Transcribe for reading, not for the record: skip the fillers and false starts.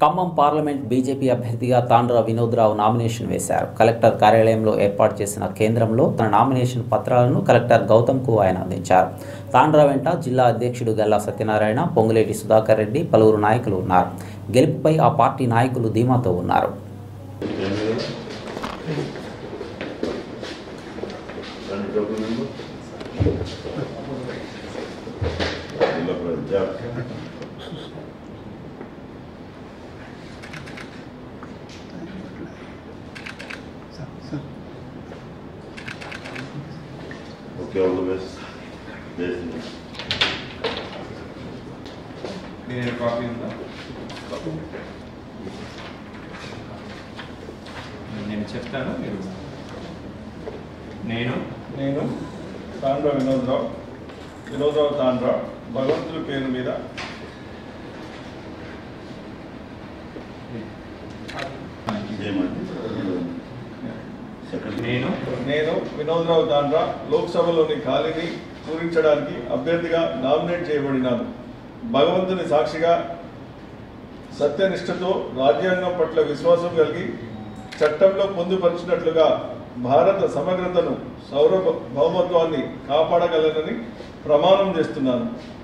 Khammam parliament BJP అభ్యర్థిగా Tandra Vinod Rao nomination వేశారు. Collector కార్యాలయంలో ఏర్పాటు చేసిన కేంద్రంలో తన నామినేషన్ పత్రాలను కలెక్టర్ గౌతమ్కు ఆయన అందించారు. తాండ్ర వెంట జిల్లా అధ్యక్షుడు గల్లా సత్యనారాయణ, పొంగులేటి సుధాకర్ రెడ్డి, పలువురు నాయకులు ఉన్నారు. గెలుపుపై ఆ పార్టీ నాయకులు ధీమాతో ఉన్నారు. Okay, all the best. Copy నేను చెప్తాను. నేను తాండ్ర వినోద్రావు తాండ్ర భగవంతుడి పేరు మీద నేను వినోద్రావు తాండ్ర లోక్సభలోని ఖాళీని పూరించడానికి అభ్యర్థిగా నామినేట్ చేయబడినాను. భగవంతుని సాక్షిగా సత్యనిష్టతో రాజ్యాంగం పట్ల విశ్వాసం కలిగి చట్టంలో పొందుపరిచినట్లుగా భారత సమగ్రతను, సార్వభౌమత్వాన్ని కాపాడగలనని ప్రమాణం చేస్తున్నాను.